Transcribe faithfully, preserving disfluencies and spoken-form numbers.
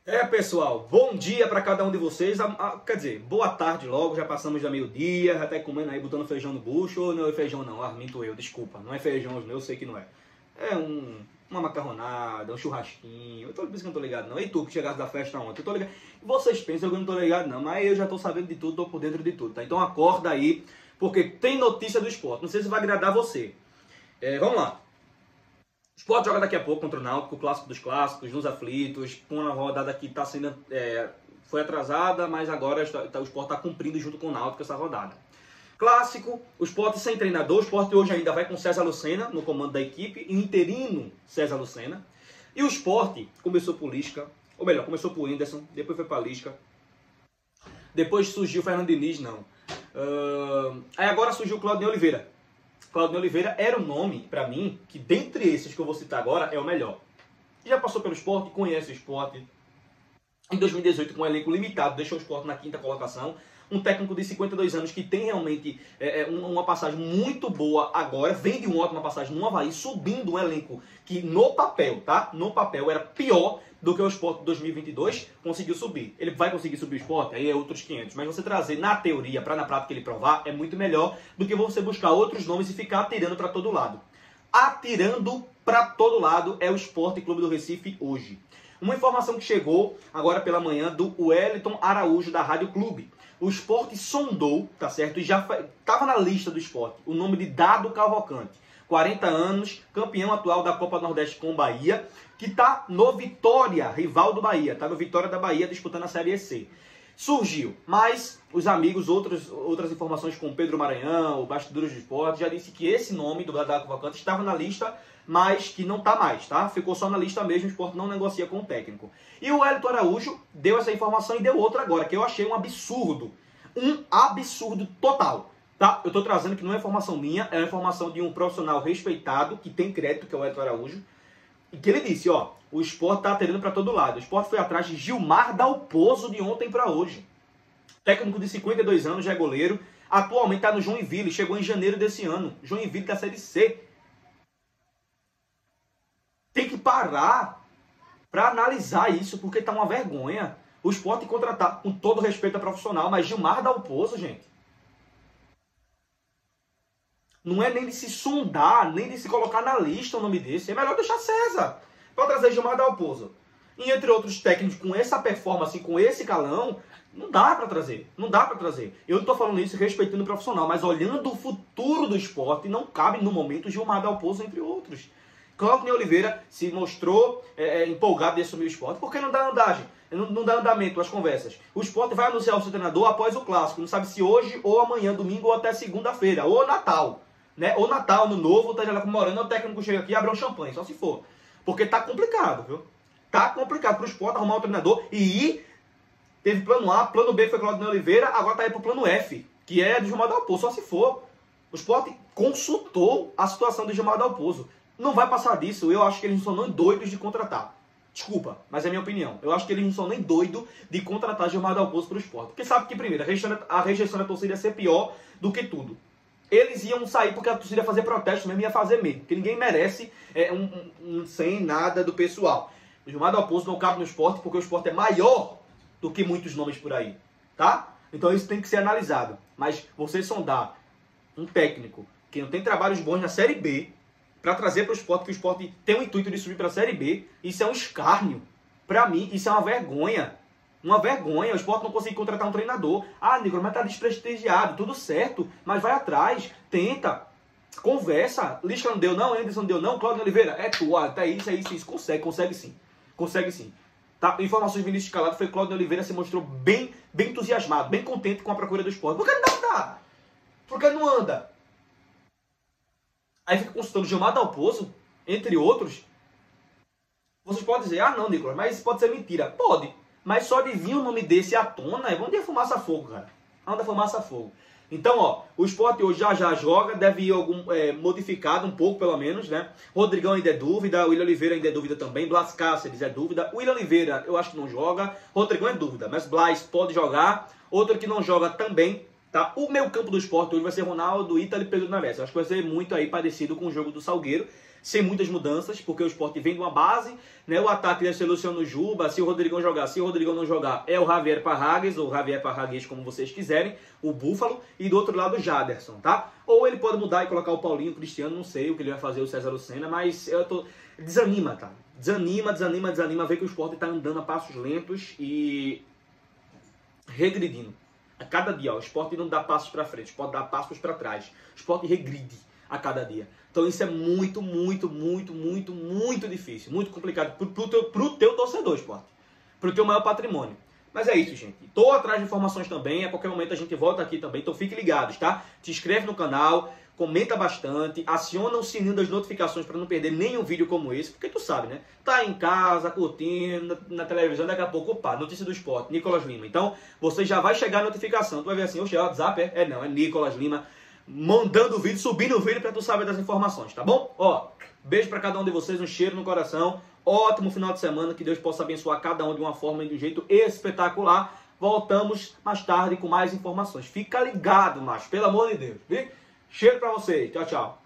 É, pessoal, bom dia para cada um de vocês. Ah, ah, quer dizer, boa tarde logo, já passamos da meio-dia, já tá comendo aí, botando feijão no bucho. Não é feijão não, ah, minto eu, desculpa. Não é feijão, eu sei que não é. É um, uma macarronada, um churrasquinho. Eu tô por isso que eu não tô ligado não. E tu que chegasse da festa ontem, eu tô ligado. Vocês pensam que eu não tô ligado não, mas eu já tô sabendo de tudo, tô por dentro de tudo, tá? Então acorda aí, porque tem notícia do esporte. Não sei se vai agradar você. É, vamos lá. O Sport joga daqui a pouco contra o Náutico, o clássico dos clássicos, nos aflitos, com uma rodada que tá sendo, é, foi atrasada, mas agora está, o Sport está cumprindo junto com o Náutico essa rodada. Clássico, o Sport sem treinador, o Sport hoje ainda vai com César Lucena no comando da equipe, e interino César Lucena. E o Sport começou por Lisca, ou melhor, começou por Whindersson, depois foi para Lisca, depois surgiu o Fernando Diniz, não. Uh, aí agora surgiu o Claudinei Oliveira. Claudinei Oliveira era um nome, para mim, que dentre esses que eu vou citar agora, é o melhor. Já passou pelo Sport, conhece o Sport. Em dois mil e dezoito, com um elenco limitado, deixou o Sport na quinta colocação. Um técnico de cinquenta e dois anos que tem realmente é, uma passagem muito boa agora. Vem de uma ótima passagem no Avaí, subindo um elenco que no papel, tá? No papel era pior do que o Sport de dois mil e vinte e dois, conseguiu subir. Ele vai conseguir subir o Sport? Aí é outros quinhentos. Mas você trazer na teoria para na prática ele provar é muito melhor do que você buscar outros nomes e ficar atirando para todo lado. Atirando para todo lado é o Sport Clube do Recife hoje. Uma informação que chegou agora pela manhã do Wellington Araújo da Rádio Clube. O Sport sondou, tá certo? E já estava na lista do Sport o nome de Dado Cavalcante. quarenta anos, campeão atual da Copa Nordeste com o Bahia, que está no Vitória, rival do Bahia. Está no Vitória da Bahia disputando a Série C. Surgiu, mas os amigos, outros, outras informações com Pedro Maranhão, o Bastidores do Esporte, já disse que esse nome do Dado Cavalcante estava na lista, mas que não está mais, tá? Ficou só na lista mesmo, o Sport não negocia com o técnico. E o Wellington Araújo deu essa informação e deu outra agora, que eu achei um absurdo. Um absurdo total. Tá? Eu estou trazendo que não é informação minha, é uma informação de um profissional respeitado, que tem crédito, que é o Wellington Araújo, e que ele disse, ó, o Sport está atirando para todo lado. O Sport foi atrás de Gilmar Dalpozo de ontem para hoje. Técnico de cinquenta e dois anos, já é goleiro, atualmente está no Joinville, chegou em janeiro desse ano. Joinville da Série C. Tem que parar para analisar isso, porque está uma vergonha. O Sport contratar, com todo respeito a profissional, mas Gilmar Dalpozo, gente. Não é nem de se sondar, nem de se colocar na lista o nome desse. É melhor deixar César para trazer Gilmar Dalpozo. E entre outros técnicos com essa performance, com esse calão, não dá para trazer. Não dá para trazer. Eu não estou falando isso respeitando o profissional, mas olhando o futuro do esporte, não cabe no momento Gilmar Dalpozo, entre outros. Claudinei Oliveira se mostrou é, empolgado de assumir o esporte. Por que não dá andagem? Não, não dá andamento às conversas. O esporte vai anunciar o seu treinador após o clássico. Não sabe se hoje, ou amanhã, domingo, ou até segunda-feira, ou Natal. Né? Ou Natal, no novo, tá já comemorando, o técnico chega aqui e abre um champanhe, só se for. Porque tá complicado, viu? Tá complicado pro esporte arrumar um treinador e ir. Teve plano A, plano B foi Claudinei Oliveira, agora tá aí pro plano F, que é de Gilmar Dalpozo, só se for. O esporte consultou a situação de Gilmar Dalpozo. Não vai passar disso, eu acho que eles não são nem doidos de contratar. Desculpa, mas é minha opinião. Eu acho que eles não são nem doidos de contratar Gilmar Dalpozo pro esporte. Porque sabe que, primeiro, a rejeição, a rejeição da torcida ia ser pior do que tudo. Eles iam sair porque a torcida ia fazer protesto mesmo, ia fazer mesmo. Porque ninguém merece é, um, um, um sem nada do pessoal. O Gilmar Dalpozo não cabe no esporte porque o esporte é maior do que muitos nomes por aí. Tá? Então isso tem que ser analisado. Mas você sondar um técnico que não tem trabalhos bons na Série B para trazer para o esporte, que o esporte tem o intuito de subir para a Série B, isso é um escárnio. Para mim, isso é uma vergonha. Uma vergonha, o esporte não conseguir contratar um treinador. Ah, Nicolas, mas tá desprestigiado, tudo certo, mas vai atrás, tenta, conversa. Lisca não deu não, Anderson não deu não, Claudinei Oliveira, é tu, ah, tá isso, é isso, isso, consegue, consegue sim, consegue sim. Tá? Informações de Vinícius Calado foi que Claudinei Oliveira se mostrou bem, bem entusiasmado, bem contente com a procura do esporte. Por que não dá? Por que não anda? Aí fica consultando Gilmar Dalpozo, entre outros. Vocês podem dizer, ah não, Nicolas, mas isso pode ser mentira. Pode. Mas só de vir o nome desse à tona, é onde é fumaça fogo, cara. Onde é fumaça fogo. Então, ó, o Sport hoje já já joga, deve ir algum, é, modificado um pouco, pelo menos, né? Rodrigão ainda é dúvida, o William Oliveira ainda é dúvida também, Blas Cáceres é dúvida, o William Oliveira eu acho que não joga, Rodrigão é dúvida, mas Blas pode jogar, outro que não joga também Tá? O meio campo do Sport hoje vai ser Ronaldo, Ítalo e Pedro Neves. Acho que vai ser muito aí parecido com o jogo do Salgueiro, sem muitas mudanças, porque o Sport vem de uma base, né? O ataque deve ser Luciano Juba, se o Rodrigão jogar, se o Rodrigão não jogar, é o Javier Parragues, ou Javier Parragues, como vocês quiserem, o Búfalo, e do outro lado o Jaderson, tá? Ou ele pode mudar e colocar o Paulinho, o Cristiano, não sei o que ele vai fazer, o César Lucena, mas eu tô... Desanima, tá? Desanima, desanima, desanima, ver que o Sport tá andando a passos lentos e regredindo. A cada dia, ó, o Sport não dá passos para frente, o Sport dá passos para trás. O Sport regride a cada dia. Então isso é muito, muito, muito, muito, muito difícil, muito complicado pro, pro, teu, pro teu torcedor, Sport, pro teu maior patrimônio. Mas é isso, gente. Tô atrás de informações também, a qualquer momento a gente volta aqui também, então fiquem ligados, tá? Te inscreve no canal, comenta bastante, aciona o sininho das notificações para não perder nenhum vídeo como esse, porque tu sabe, né? Tá em casa, curtindo, na, na televisão, daqui a pouco, opa, notícia do Sport, Nicolas Lima. Então, você já vai chegar a notificação, tu vai ver assim, oxe, é o WhatsApp, é? É não, é Nicolas Lima, mandando o vídeo, subindo o vídeo para tu saber das informações, tá bom? Ó, beijo para cada um de vocês, um cheiro no coração, ótimo final de semana, que Deus possa abençoar cada um de uma forma e de um jeito espetacular. Voltamos mais tarde com mais informações. Fica ligado, macho, pelo amor de Deus, viu? Cheiro pra vocês. Tchau, tchau.